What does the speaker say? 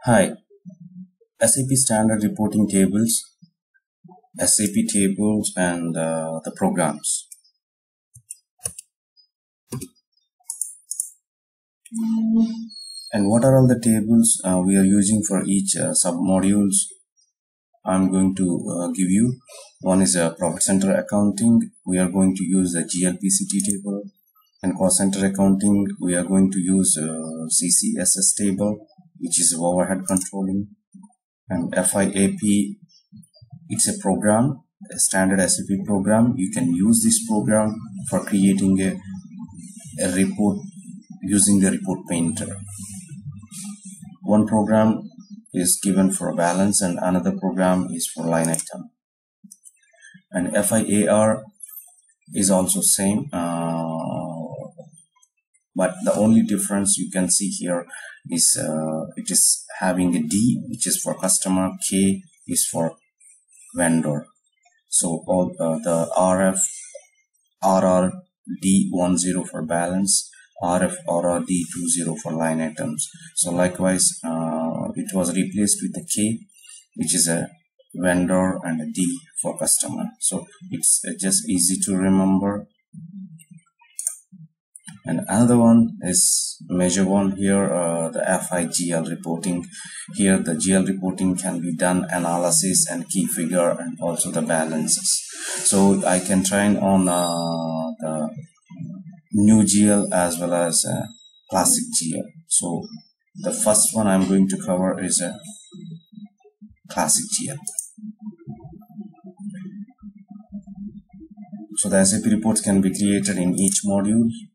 Hi, SAP Standard Reporting Tables, SAP Tables, and the programs. And what are all the tables we are using for each sub-modules? I'm going to give you. One is Profit Center Accounting. We are going to use the GLPCT table. And Cost Center Accounting, we are going to use CCSS table, which is overhead controlling. And FIAP, it's a program, a standard SAP program. You can use this program for creating a report using the report painter. One program is given for a balance and another program is for line item. And FIAR is also same, but the only difference you can see here is it is having a D, which is for customer, K is for vendor. So all the RF, RR, D10 for balance, RF, RR, D20 for line items. So likewise, it was replaced with a K, which is a vendor, and a D for customer. So it's just easy to remember. And another one is major one here, the FIGL reporting. Here the GL reporting can be done analysis and key figure and also the balances. So I can train on the new GL as well as classic GL. So the first one I'm going to cover is a classic GL. So the SAP reports can be created in each module.